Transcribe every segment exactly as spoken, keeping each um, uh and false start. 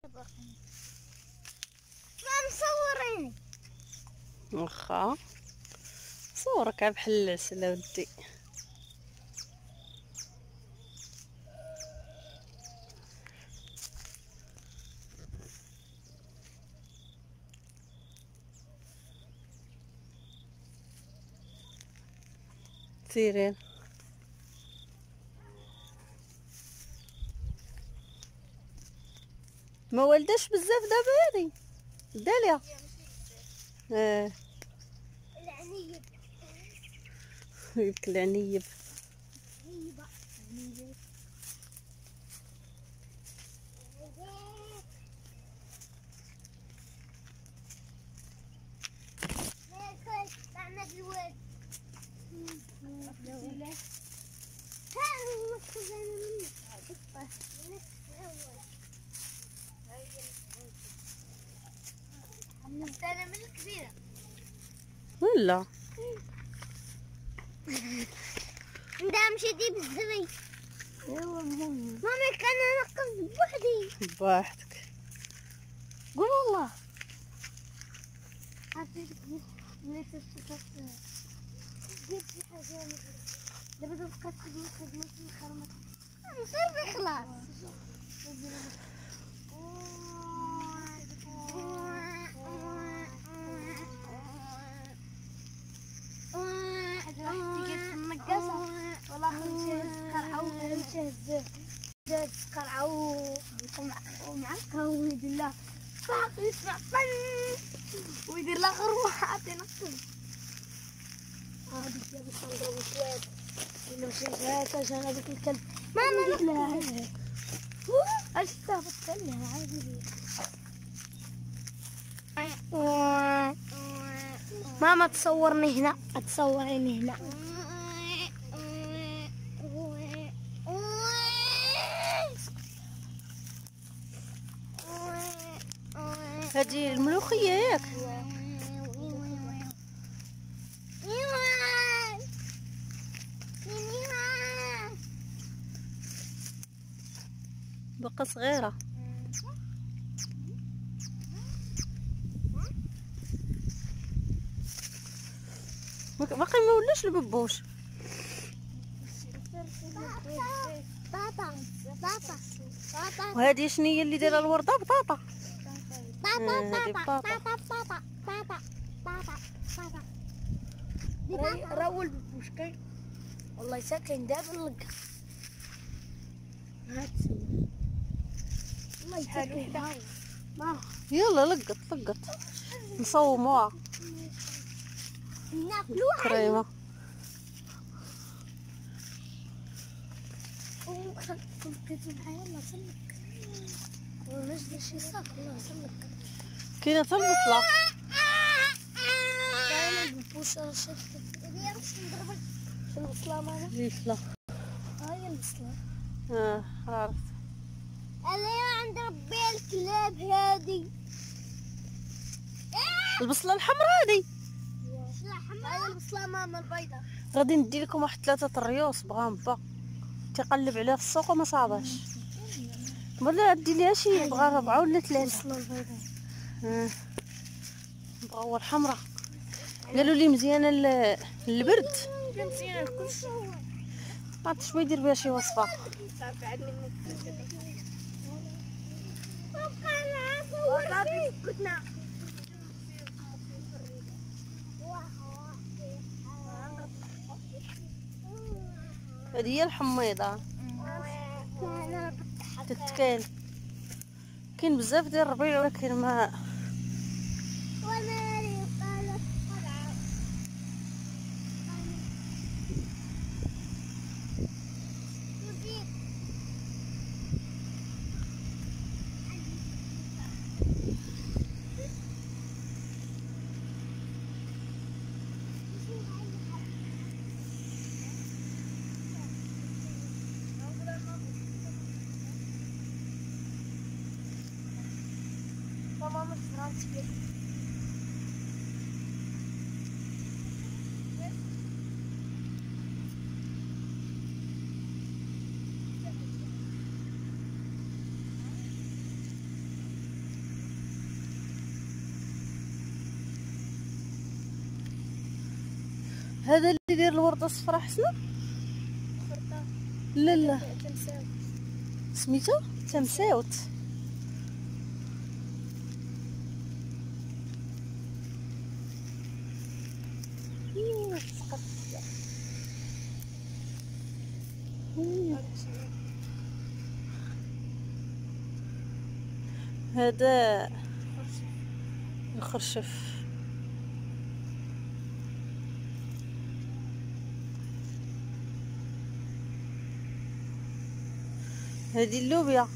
مصوريني واخا صورك بحال العسل ودي. سيرين ما والداش بزاف دابا هادي داليا. اه العنيب يبك العنيب. انا من الكبيرة ولا ندام شدي بالزبي. مامي كان نقص بوحدي بوحدك. قول والله عرفتك وليت تفكر جبت شي حاجة دابا تبقى تخدم خدمة الخرمة نصير بخلاص. والله مشى قرعو مشى زاد قرعو ومعلقه ويدير له طاق يسمع طن ويدير له غروح عطينا الطن. هادي جاب الصندوق شويه ولا شي هكا جا هذاك الكلب ماما لا اش تهبط لها عادي. ماما تصورني هنا تصوريني هنا. هادي الملوخية ياك. بقى صغيرة. باقي ما ولاش الببوش. بابا بابا بابا وهذه شنو هي اللي دايره الورده؟ بطاطا. بابا هذه بابا بطاطا. بابا بابا بابا بابا راهو البوش كاين والله ساكن دابا نلقى هاتي والله ساكن ما يلا لقط لقط نصوموها ناكلوها كريمه. لقيت معايا يلا سلك ونجد شي صاك والله سلك كاينه حتى البصله. كاينه البوشه شفت نضربك في البصله ماما. البصله هاي البصله اه عرفت. انا عند ربي الكلاب هادي البصله الحمراء هذه. هاي البصله ماما البيضاء. غادي ندي لكم واحد ثلاثه الريوس بغا با تيقلب عليها في السوق وما صاباش. ولا دي ليها شي بغا ربعه ولا ثلاثه. البصله البيضاء اه بغاو الحمراء قالوا لي مزيانه للبرد. مزيان كلشي ما عرفتش ما يدير بها شي وصفه. صافي عاد منك صافي كتنا هذه هي الحميضه تتكال. كاين بزاف ديال الربيع ولكن ما ماما فرنسي هذا اللي يدير الوردة الصفراء حسنة؟ لا لا سميتو تمساوت. هذا الخرشف. هذه اللوبيا.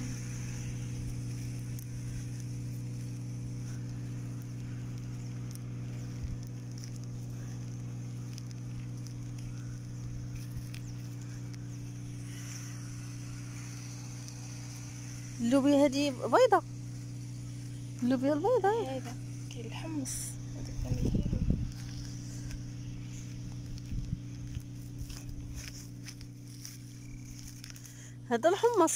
اللوبيا هذه بيضة، اللوبيا البيضاء. هذا كاين الحمص هذاك اللي هذا الحمص.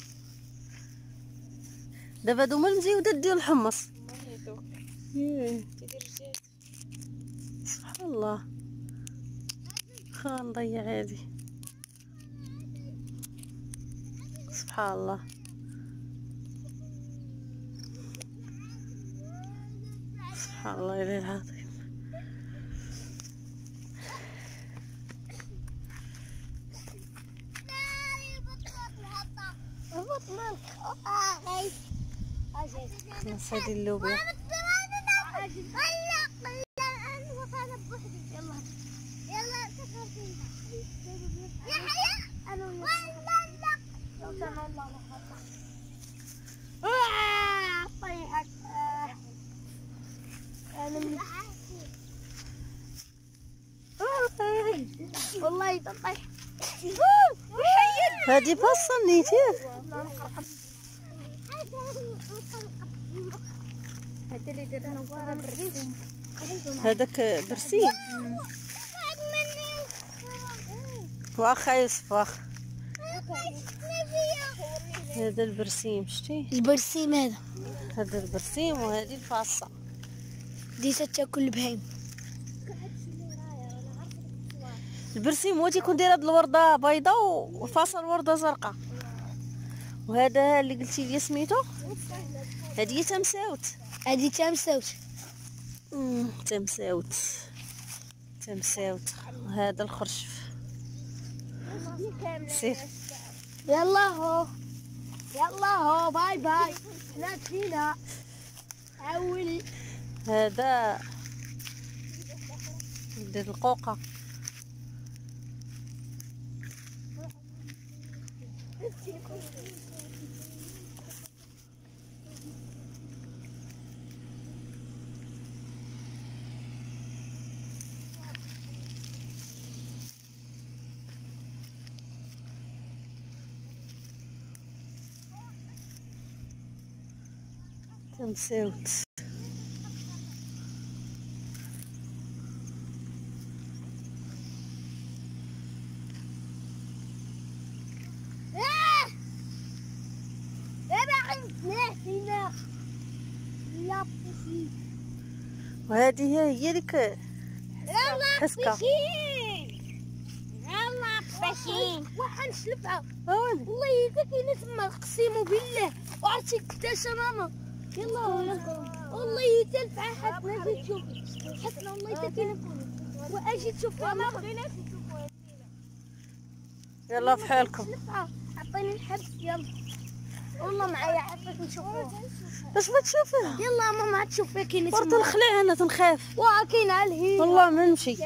دابا هادو هما المزيودات ديال الحمص. تيدير الزيت. سبحان الله. خا نضيع هادي. سبحان الله. سبحان الله العلي العظيم. خلاص هادي اللوبيا. والله تطيح. هادي باصة نيتير. هذا اللي درنا ورا بالريش. هذاك برسيم. واخا يوسف واخا. هذا البرسيم شتي؟ البرسيم هذا. هذا البرسيم وهذه الفاصة. ديسة تاكل البهايم. البرسيم هو تيكون داير هاد الوردة بيضاء وفاصة الوردة زرقاء. وهذا اللي قلتي لي سميتو؟ هذه تمساوت. هذه تمساوت. امم تمساوت تمساوت. وهذا الخرشف. سير يلا هو يلا هو باي باي. لا فينا عول. هذا ديال القوقة. تمساوت. وهذه هي ديك حسكة. يلا باشين وحنشلفها. وين والله اذا كاينه تما اقسم بالله وعرفتي كتاش ماما. يلا والله تلفع حسنا اجي تشوف حسنا والله حتى كاينه واجي تشوفها ما بغيناش نشوفوها. يلا في حالكم. عطيني الحبس يلا والله معايا حبس نشوفوها. باش ما تشوفيها؟ يلا ماما تشوف فيها كاينه ورد نخليها انا تنخاف. واه كاينه على الهيل والله ما نمشي.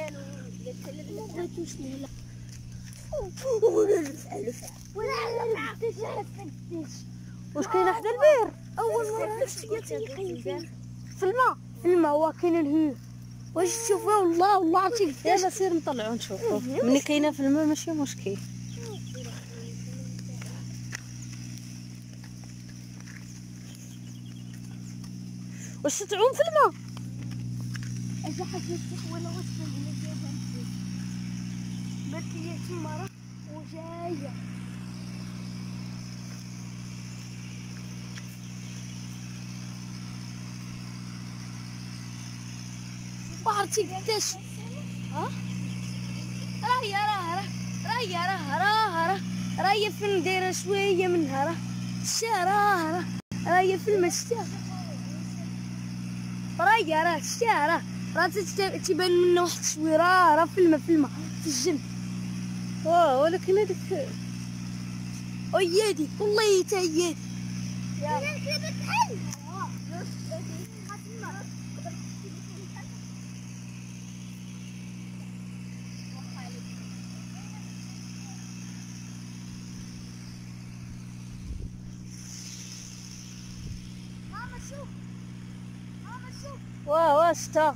ولا لفعه لفعه ولا لفعه قداش. واش كاينه حدا البير؟ اول مره في الماء. في الماء هو كاين الهيل. واش تشوفوها والله والله عرفتي قداش. دابا سير نطلعو نشوفو. ملي كاينه في الماء ماشي مشكل. واش تعوم في الماء؟ اجا حسيت ولا واش هي جايه بس هي تما راه وجايه. وعرفتي قداش ها راهي راه راه راه راهي فين دايره شويه منها راه شتها راه راه راهي في الماء شتها راهي راه شتها راه راه تيبان منها واحد شويه راه راه في الماء في الماء في الجنب. واه ولكن هذيك ويادي والله حتى هي ماما شوف ماما شوف واه واه شتا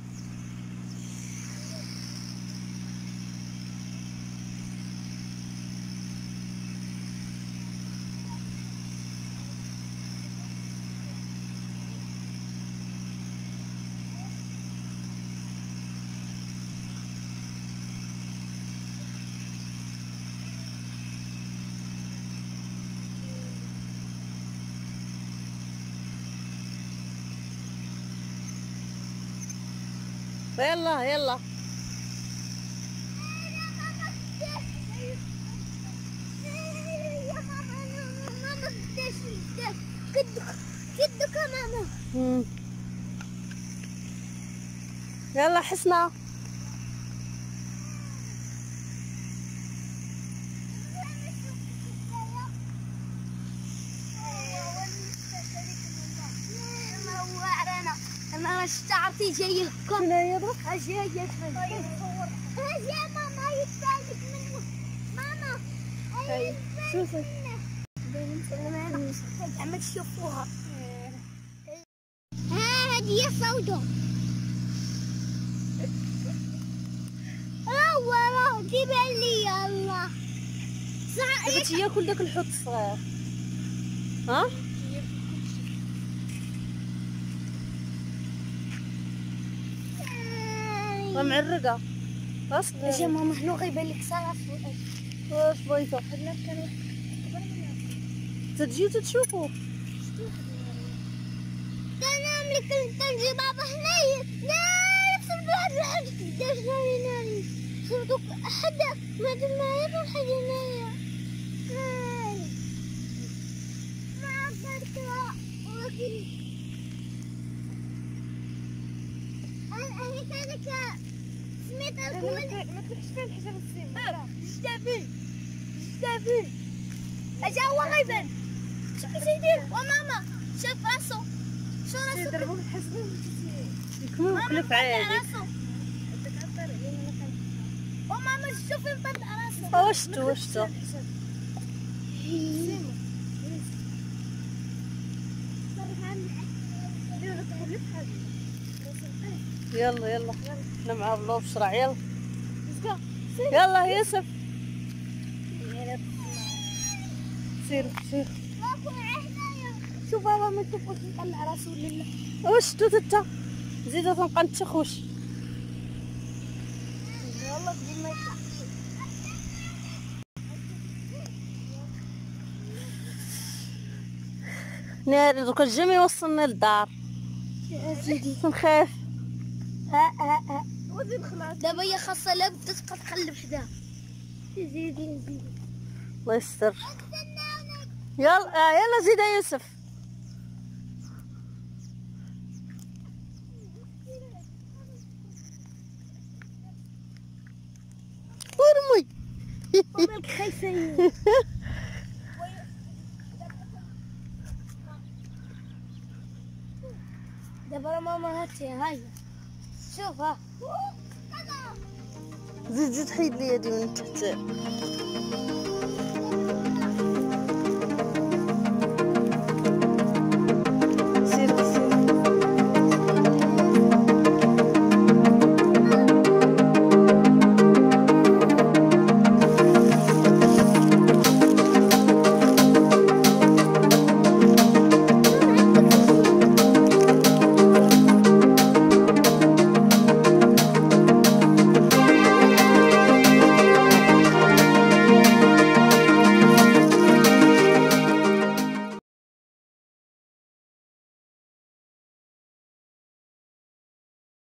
يلا يلا كدك ماما مم. يلا حسنا انا شعرتي جاي لكم. شنو هي درك؟ جاي جاي يا ماما يتبالك منه ماما هاي شوفي عم تشوفوها. ها هذه هي سوداء هو راه جيبها لي يلا صح. بغيتي ياكل داك الحوت الصغير ها راه معرقه اصبر اجي ماما شنو غيبان لك صراحه واش بغيتو تجيو تشوفوا انا ملك تنجي بابا هنايا لا يكسب بهاد الحاج قداش ناري ناري صرتو حدا ما دمايا ولا حاجه هنايا هاي ما عبرتها ولكن انا هي كانت سميتها الكل ما تروحش فين حساب السيم جدافين جدافين اجا هو غيبان شوفي سيدي وماما شاف راسو شو راسو ضربوك الحسن يكون مكلف عادي راسو وماما شوفي مطلع راسو واشتو واشتو يلا يلا احنا مع الله بسرعة يلا يلا يوسف سير سير شوف بابا ما تبغاش نطلع راسو لله واشتو تتا زيدو تنبقى نتشخوش يلا قبل ما يطلع ناري دوك الجمي يوصلنا للدار سيدي نخاف ها ها ها دابا هي خاصها لا بدا تبقى تقلب حداها زيدي زيدي الله يستر يلا آه يلا زيد يا يوسف ورمي مالك خايفين دابا ماما هاتي هاي شوف ها زيد زيد حيد لي يدي من تحت